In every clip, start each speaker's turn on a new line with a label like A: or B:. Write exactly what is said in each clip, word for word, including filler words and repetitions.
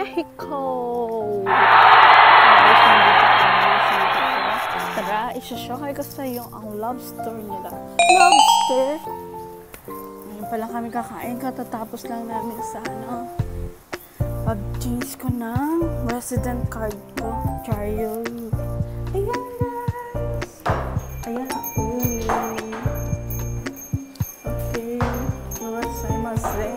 A: Mexico! Tara, isa-shokay ko sa iyo ang lobster nila. Lobster! Ngayon pa lang kami kakain, katatapos lang namin sa ano. Pag-change ko ng resident card ko. Trial. Ayan guys! Ayan ako. Okay. Iwasaimase.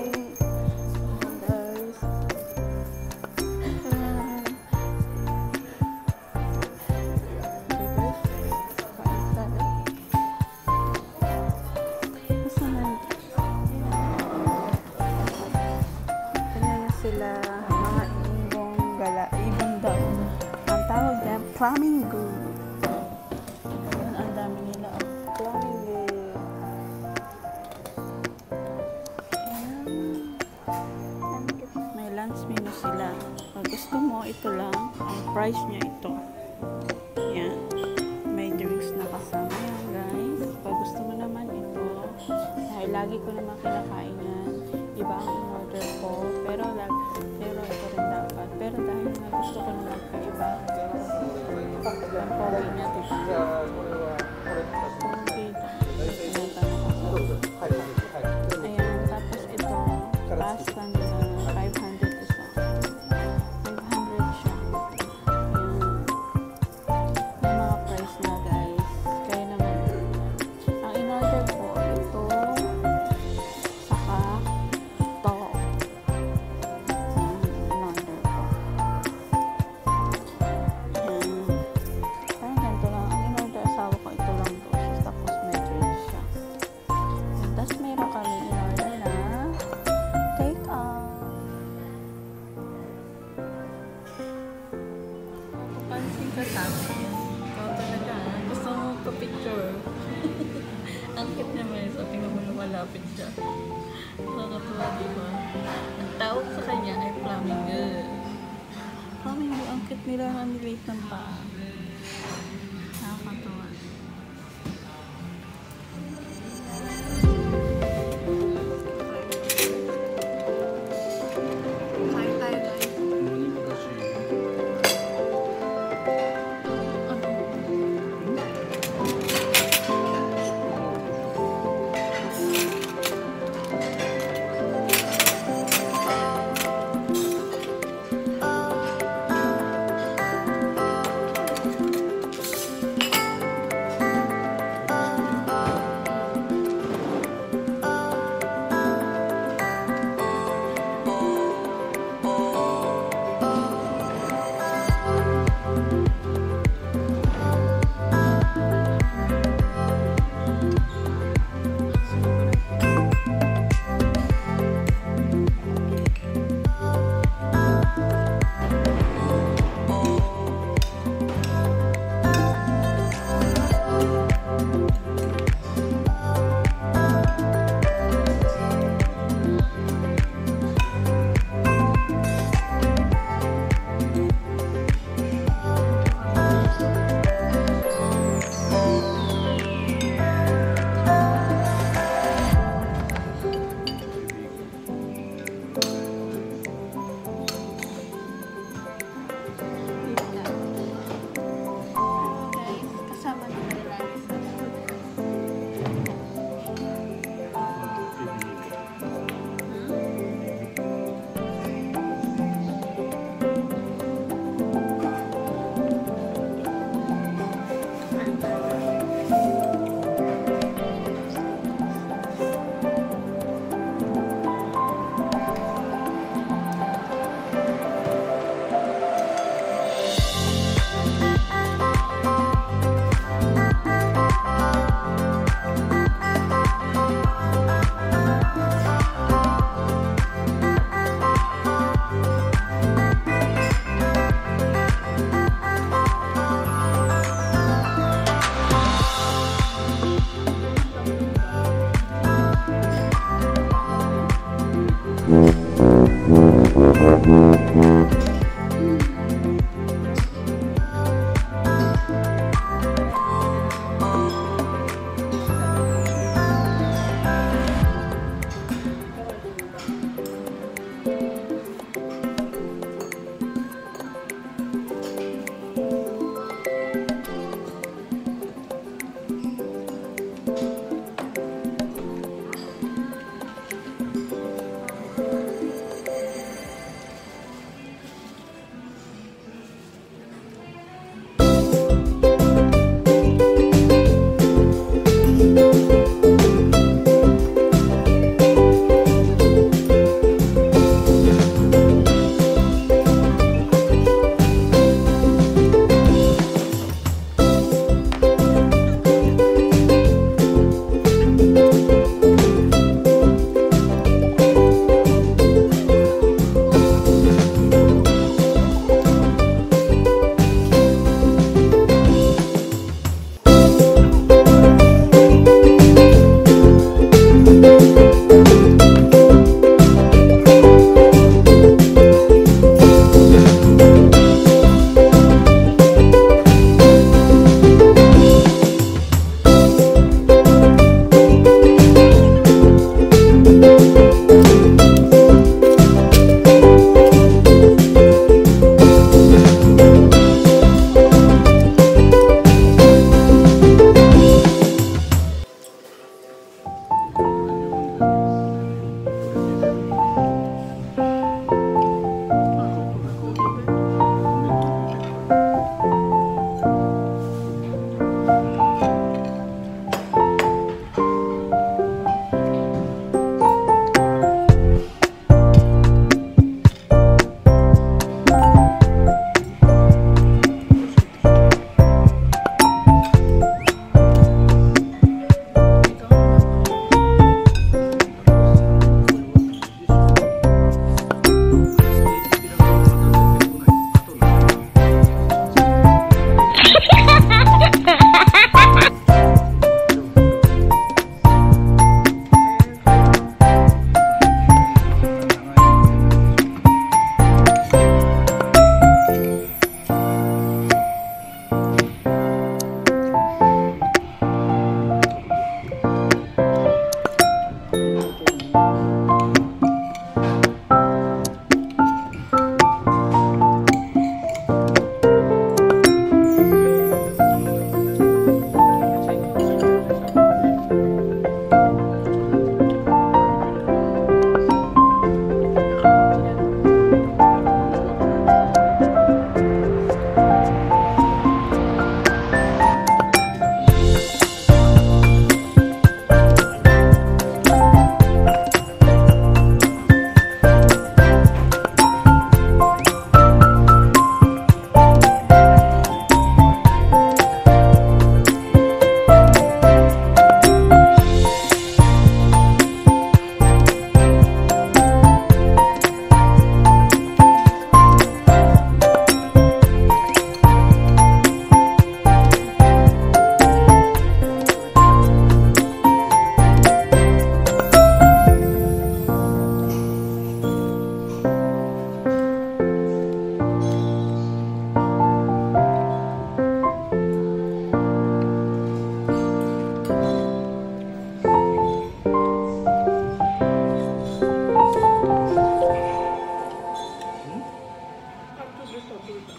A: Sila mga ibong gala, ibong daw. Ang tawag niya, flamingo. Ayan, ang dami nila. Flamingo. Ayan. May lunch menu sila. Pag gusto mo, ito lang. Ang price niya ito. Ayan. May drinks na kasama yan, guys. Pag gusto mo naman ito, dahil lagi ko naman kinakain yan, iba ang in-order ko. Pero, pero ito rin dapat. Pero dahil nga gusto ko na magkaiba, ang pogi niya, diba? Ayan, tapos ito, pasta nila, five hundred isa. five hundred siya. Ayan. May mga price na, guys. Kaya naman, ang in-order ko, ito, saka, ito. In-order ko. Ayan. Parang ganito lang. Ang in-order asawa ko, ito lang to. Tapos may drink siya. Tapos meron kami in-order na take out. Pansin ka sa akin. Ikaw talaga. Gusto mo pa-picture. Ang cute niya may sabi nga mo lumalapit siya. Nakakatuwa, diba? Ang tawag sa kanya ay flamingo. Flamingo, ang cute nila na niliit ng paa. Nakakatuwa. Kain tayo, guys.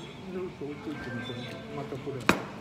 B: ずっと置いといてみてまたこれ。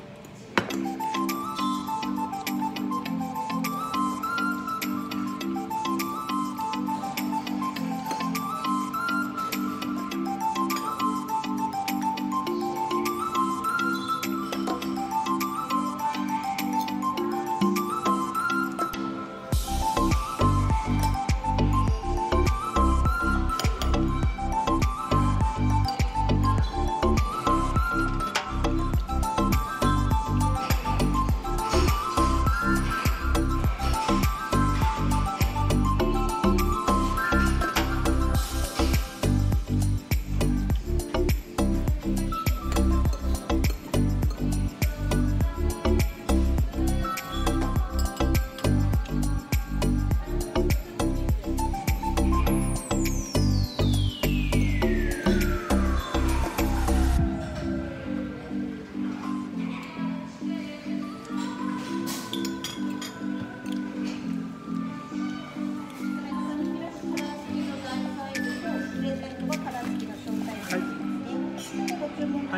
B: はい。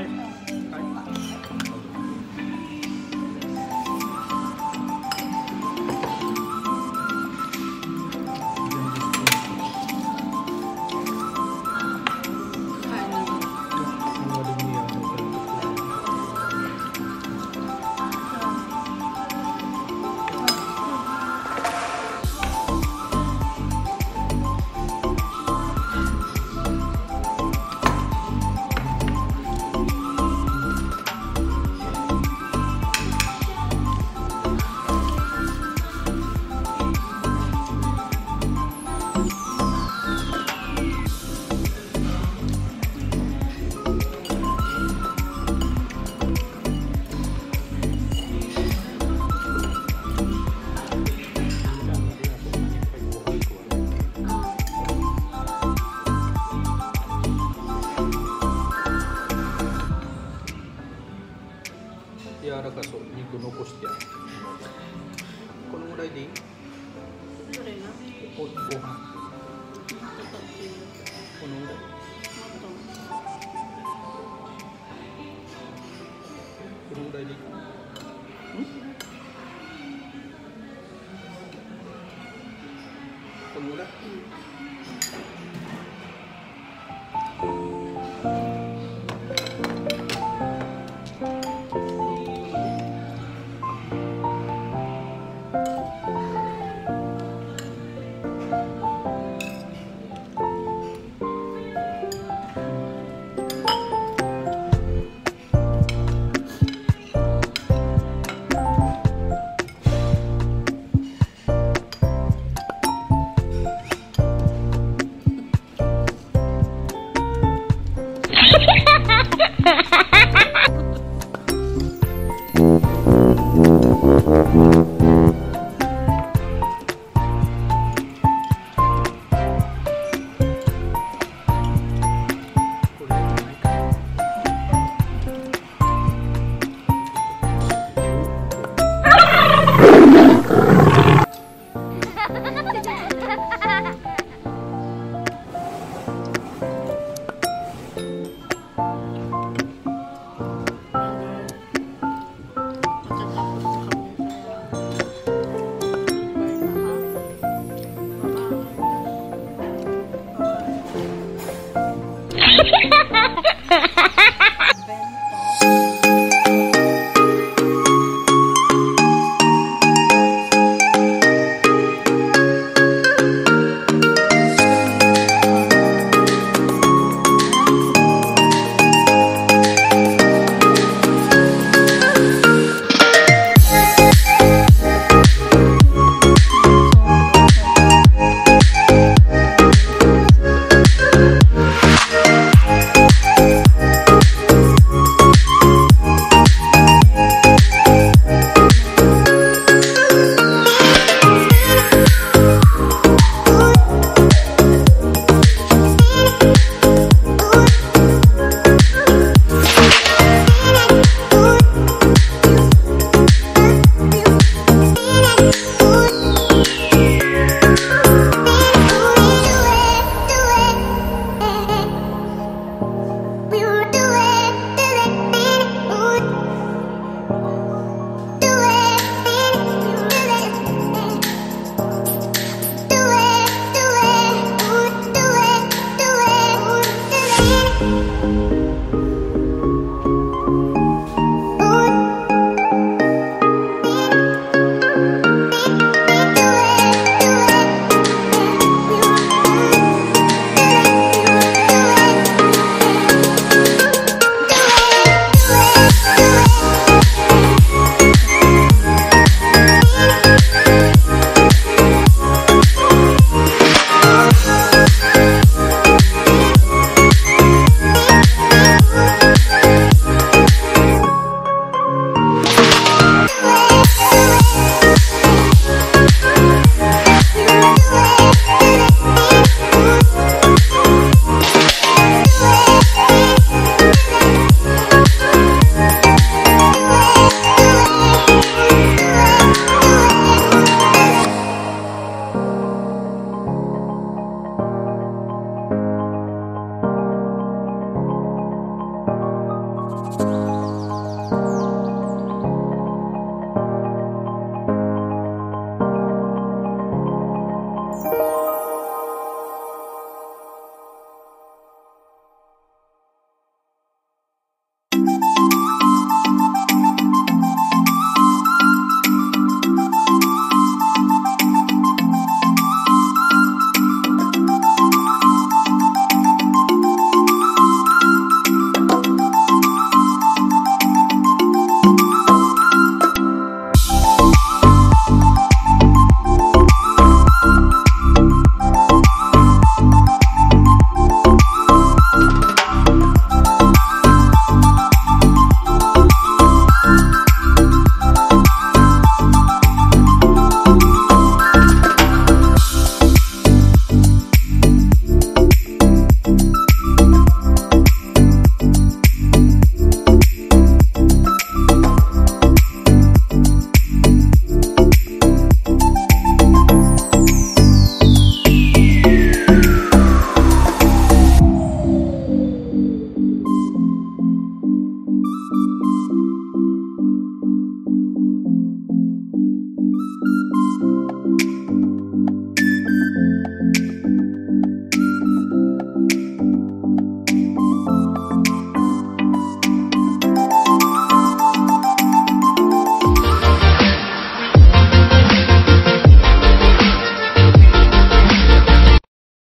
B: 柔らかそう、肉残してやる。このぐらいでいい？
A: どれが？
B: ごご飯。このぐらい。このぐらいでいいかな。このぐらい。